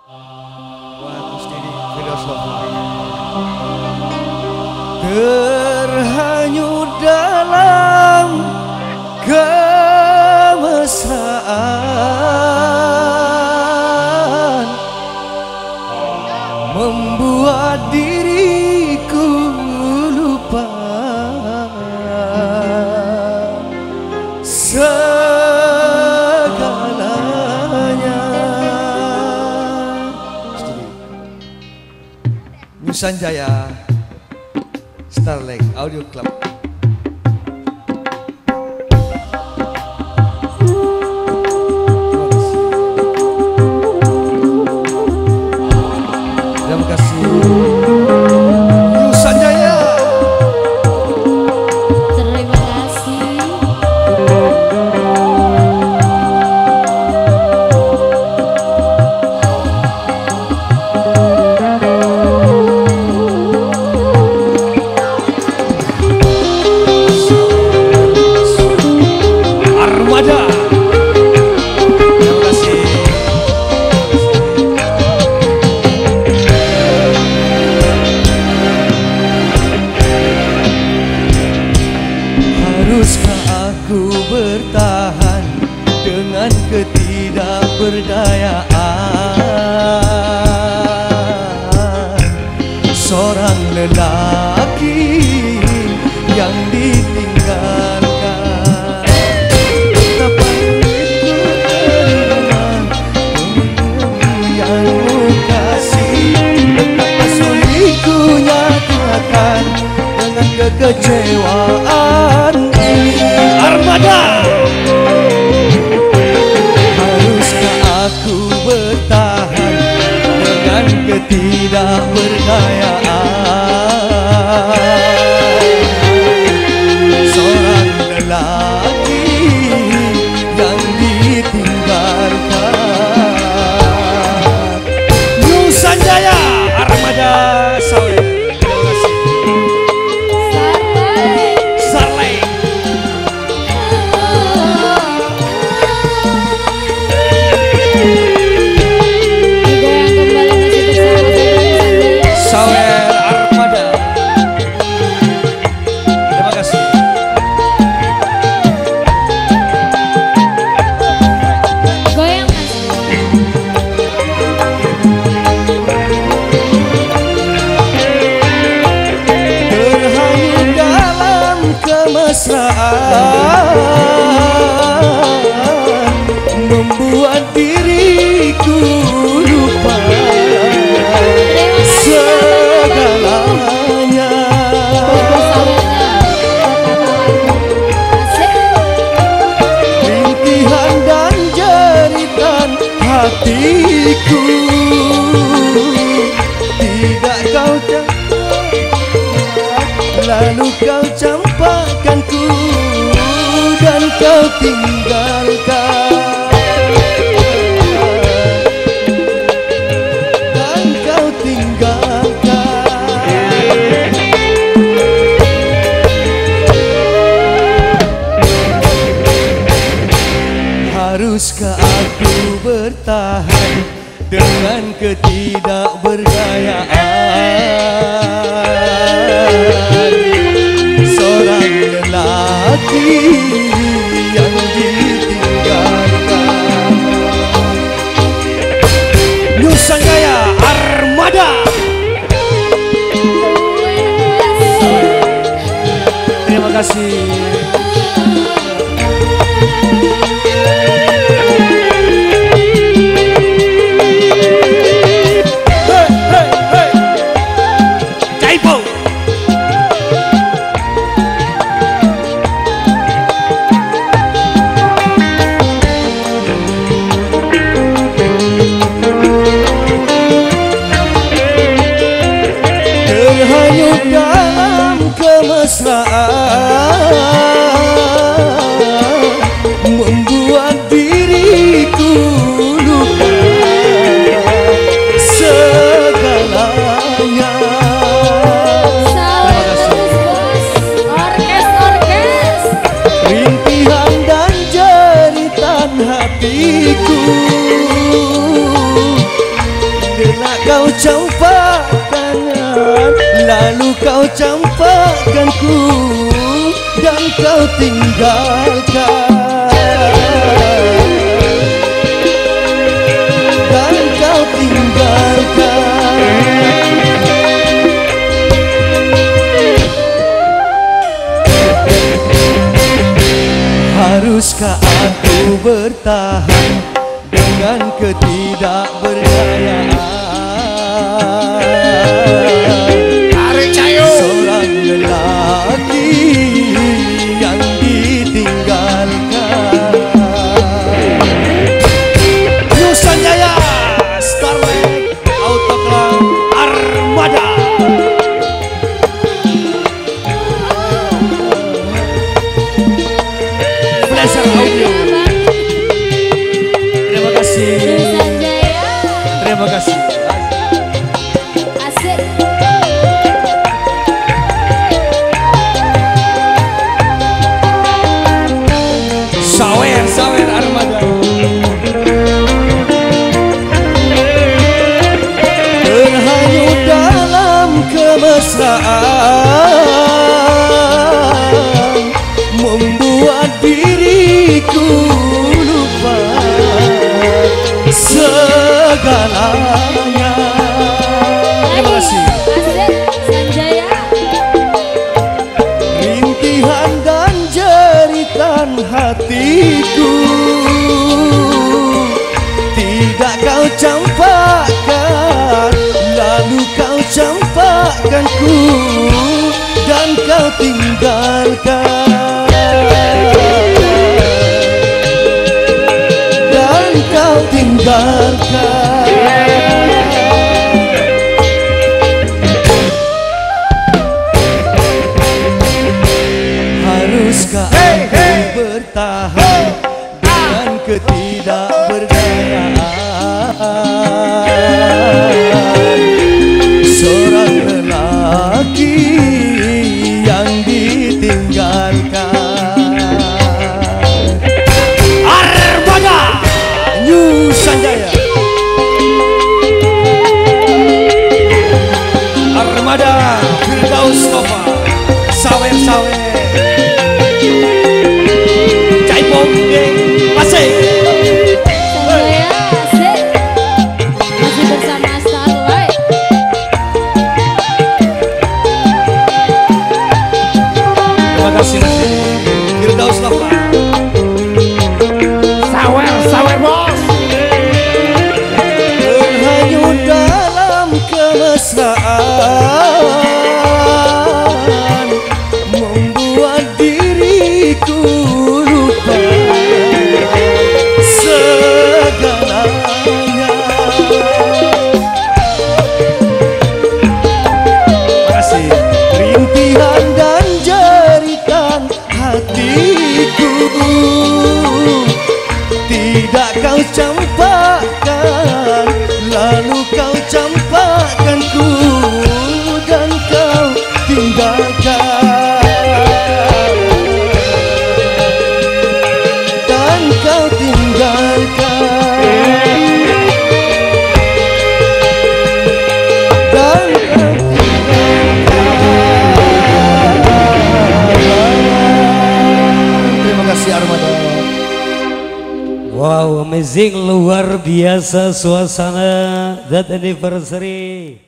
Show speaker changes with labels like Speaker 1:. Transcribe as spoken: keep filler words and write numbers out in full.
Speaker 1: Terhanyut dalam kemesraan, membuat diriku lupa segalanya. Nusanjaya Starlight Audio Club. Terima kasih Nusanjaya.
Speaker 2: Terima kasih.
Speaker 1: Haruskah aku bertahan dengan ketidakberdayaan seorang lelaki yang ditinggalkan? Betapa itu yang kasih, betapa sulit ku nyatakan dengan kekecewaan. Armada. Haruskah aku bertahan dengan ketidakberdayaan seorang lelaki yang ditinggalkan? Nusanjaya Armada Sawit. Membuat diriku lupa segalanya. Rintihan dan jeritan hatiku tidak kau campakkan, lalu kau campakkanku dan kau tinggalkan, dan kau tinggalkan. Haruskah aku bertahan dengan ketidakberdayaan seorang lelaki yang ditinggalkan? Nusanjaya Armada. Terima kasih. telah kau campakkan, lalu kau campakkanku dan kau tinggalkan, dan kau tinggalkan. Haruskah aku bertahan dengan ketidakberdayaan seorang lelaki yang ditinggalkan? Nusantara Starlight Autoclan Armada. Pleasure audio. Terima kasih. Terima kasih.
Speaker 2: Asik.
Speaker 1: Sawer, sawer Armada. Terhanyut dalam kemesraan, membuat diriku lupa segalanya. Terima kasih.
Speaker 2: Asik. Sanjaya.
Speaker 1: Rintihan dan jeritan hatiku tidak kau campakkan, lalu kau campakkanku dan kau tinggalkan, dan kau tinggalkan. Haruskah aku bertahan dengan ketidakberdayaan seorang lelaki yang ditinggalkan? Armada Nusantara. Armada Firdaus Nova. Sawer-sawer Caipom geng asik.
Speaker 2: Sanjaya. Asik. Masih bersama Starlight.
Speaker 1: Terima kasih Firdaus Nova.
Speaker 3: Sawer, sawer bos.
Speaker 1: Terhanyut dalam kemesraan, membuat diriku lupa segalanya. Terima kasih. Rintihan dan jeritan hatiku tidak kau campakkan, lalu kau campakkanku dan kau tinggalkan, dan kau tinggalkan, dan kau tinggalkan. Terima kasih Armada.
Speaker 3: Wow, amazing, luar biasa suasana that anniversary.